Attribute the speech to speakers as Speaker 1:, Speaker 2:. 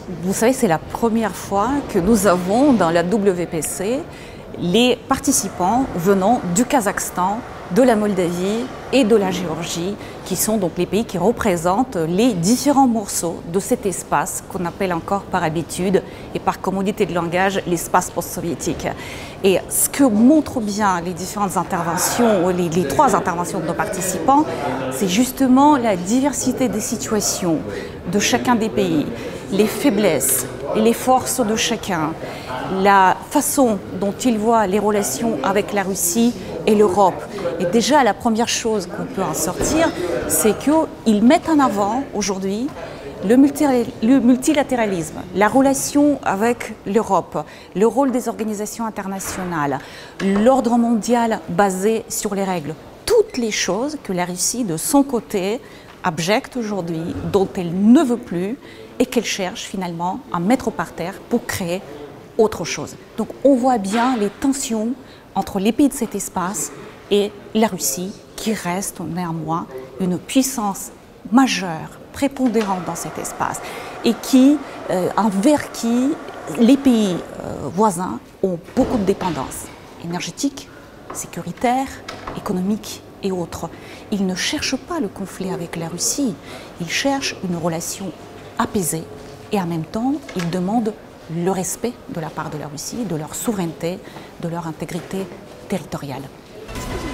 Speaker 1: Vous savez, c'est la première fois que nous avons dans la WPC les participants venant du Kazakhstan, de la Moldavie et de la Géorgie, qui sont donc les pays qui représentent les différents morceaux de cet espace qu'on appelle encore par habitude et par commodité de langage l'espace post-soviétique. Et ce que montrent bien les différentes interventions, les trois interventions de nos participants, c'est justement la diversité des situations de chacun des pays, les faiblesses et les forces de chacun, la façon dont ils voient les relations avec la Russie et l'Europe. Et déjà, la première chose qu'on peut en sortir, c'est qu'ils mettent en avant aujourd'hui le multilatéralisme, la relation avec l'Europe, le rôle des organisations internationales, l'ordre mondial basé sur les règles. Toutes les choses que la Russie, de son côté, abjecte aujourd'hui, dont elle ne veut plus et qu'elle cherche finalement à mettre par terre pour créer autre chose. Donc on voit bien les tensions entre les pays de cet espace et la Russie, qui reste néanmoins une puissance majeure, prépondérante dans cet espace, et envers qui les pays voisins ont beaucoup de dépendances énergétiques, sécuritaires, économiques et autres. Ils ne cherchent pas le conflit avec la Russie, ils cherchent une relation apaisée et en même temps, ils demandent le respect de la part de la Russie, de leur souveraineté, de leur intégrité territoriale.